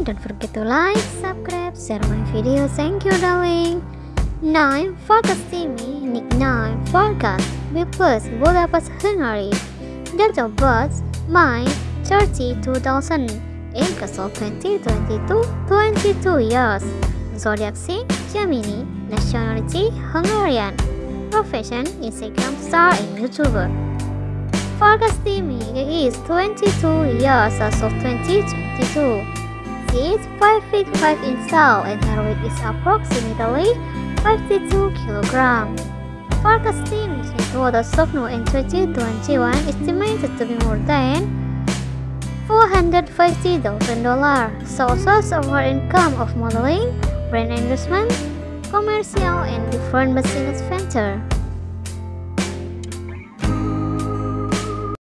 Don't forget to like, subscribe, share my video. Thank you, darling. 9. Farkas Timii, nickname Farkas, because Budapest, Hungary. Date of birth, May 30, 2000. Age of 2022, 22 years. Zodiac sign, Gemini. Nationality, Hungarian. Profession, Instagram star and YouTuber. Farkas Timii is 22 years as of 2022. She is 5 feet 5 inches tall and her weight is approximately 52 kilograms. Farkas Timii's net worth as of now in 2021 estimated to be more than $450,000. Sources of her income of modeling, brand endorsement, commercial, and different business ventures.